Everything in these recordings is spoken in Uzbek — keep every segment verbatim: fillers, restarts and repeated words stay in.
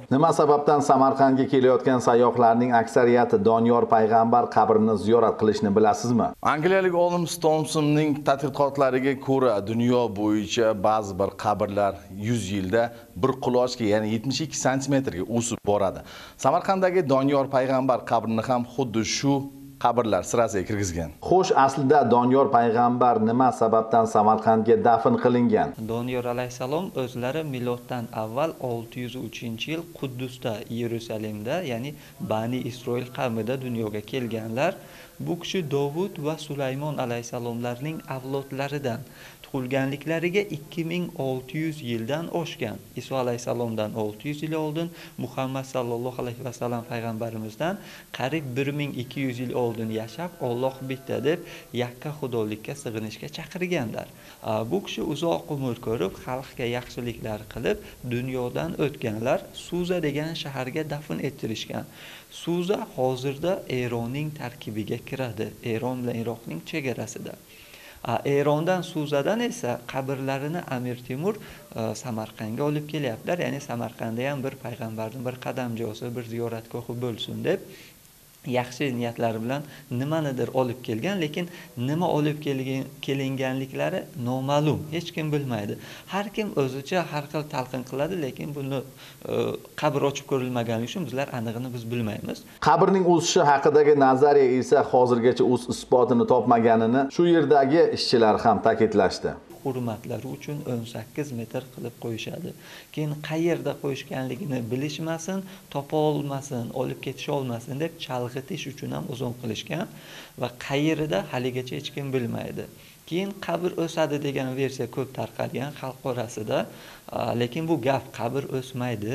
Nima sababdan Samarqandga kelayotgan sayyohlarning aksariyati Doniyor payg'ambar qabrini ziyorat qilishni bilasizmi? Angliyalik olim Stomsonning tadqiqotlariga ko'ra, dunyo bo'yicha ba'zi bir qabrlar yuz yilda bir qulochga, ya'ni yetmish ikki santimetrga o'sib boradi. Samarqanddagi Doniyor payg'ambar qabrini ham xuddi shu qabrlar sirasiga kirgizgan. Xo'sh, aslida Doniyor payg'ambar nima sababdan Samarqandga dafn qilingan? Doniyor alayhisalom o'zlari miloddan avval olti yuz uchinchi yil Quddusda, Yerusalimda, ya'ni Bani Isroil qavmida dunyoga kelganlar. Bu kishi Dovud va Sulaymon alayhisalomlarning avlodlaridan. Tug'ilganliklariga ikki ming olti yuz yildan oshgan. Iso alayhisalomdan olti yuz yil oldin, Muhammad sallallohu alayhi vasallam payg'ambarimizdan qariyb bir ming ikki yuz yil oldin yashab, Alloh bitta deb yakka xudolikka sig'inishga chaqirganlar. Bu kishi uzoq umr ko'rib, xalqqa yaxshiliklar qilib, dunyodan o'tganlar. Suza degan shaharga dafn ettirishgan. Suza hozirda Eronning tarkibiga kiradi. Eron bilan Iroqning chegarasida. Erondan, Suzadan esa qabrlarini Amir Temur Samarqandga olib kelyaptilar. Ya'ni Samarqandda ham bir payg'ambarning bir qadamjosi, bir ziyoratgohi bo'lsin deb yaxshi niyatlar bilan nimanidir olib kelgan, lekin nima olib kelinganliklari noma'lum, hech kim bilmaydi. Har kim o'zicha har xil talqin qiladi, lekin buni qabr ochib ko'rilmaganligi uchun bizlar anig'ini biz bilmaymiz. Qabrning o'sishi haqidagi nazariya esa hozirgacha o'z isbotini topmaganini shu yerdagi ishchilar ham ta'kidlashdi. Hurmatlari uchun o'n sakkiz metr qilib qo'yishadi. Keyin qayerda qo'yishganligini bilishmasin, topa olmasin, olib ketisha olmasin deb chalg'itish uchun ham uzun qilishgan va qayerida haligacha hech kim bilmaydi. Keyin qabr o'sadi degan versiya ko'p tarqalgan xalq orasida, lekin bu gap, qabr o'smaydi.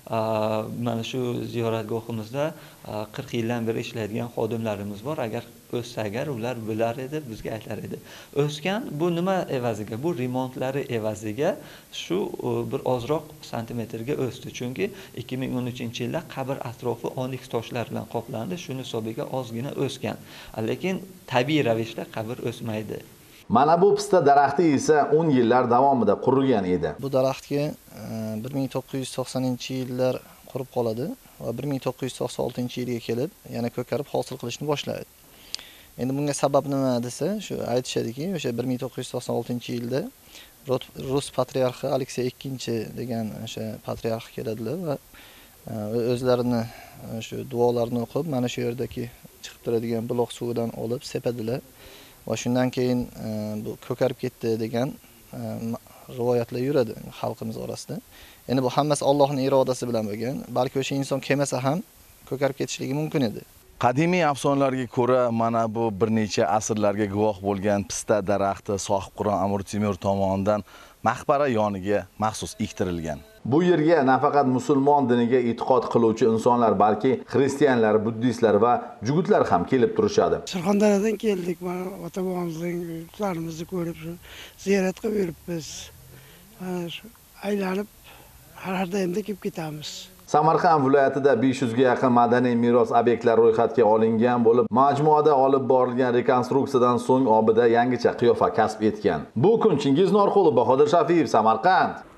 Mana shu ziyoratgohimizda qirq yildan beri ishlaydigan xodimlarimiz bor. Agar o'ssa agar ular bilar edi, bizga aytar edi. O'sgan bu nima evaziga? Bu remontlari evaziga shu bir ozroq santimetrga o'sdi. Chunki ikki ming o'n uchinchi yilda qabr atrofi oniks toshlar bilan qoplandi. Shuni hisobiga ozgina o'sgan. Lekin tabiiy ravishda qabr o'smaydi. Mana bu pista daraxti esa o'n yillar davomida qurigan edi. Bu daraxtga bir ming to'qqiz yuz to'qsoninchi yillar qurib qoladi va bir ming to'qqiz yuz to'qson oltinchi yilga kelib yana ko'karib hosil qilishni boshlaydi. Endi bunga sabab nima desa, shu aytishadiki, o'sha bir ming to'qqiz yuz to'qson oltinchi yilda Rus patriarxi Aleksey ikkinchi degan o'sha patriarx keladilar va o'zlarini shu duolarini o'qib, mana shu yerdagi chiqib turadigan buloq suvidan olib sepadilar. Va shundan keyin bu ko'karib ketdi degan rivoyatlar yuradi xalqimiz orasida. Endi bu hammasi Allohning irodasi bilan bo'lgan. Balki o'sha inson kelmasa ham ko'karib ketishligi mumkin edi. Qadimiy afsonalarga ko'ra, mana bu bir necha asrlarga guvoh bo'lgan pista daraxti sohibqiron Amir Temur tomonidan maqbara yoniga maxsus ektirilgan. Bu yerga nafaqat musulmon diniga e'tiqod qiluvchi insonlar, balki xristianlar, buddistlar va jugutlar ham kelib turishadi. Surxondaryodan keldik, mana ota-bobomizning yurtlarimizni ko'rib, ziyorat qilib yuribmiz. Aylanib har doimda kelib ketamiz. Samarqand viloyatida besh yuzga yaqin madaniy meros obyektlari ro'yxatga olingan bo'lib, majmuada olib borilgan rekonstruksiyadan so'ng obida yangicha qiyofa kasb etgan. Bu kun Chingiz Norqulov, Bahodir Shafiyev, Samarqand.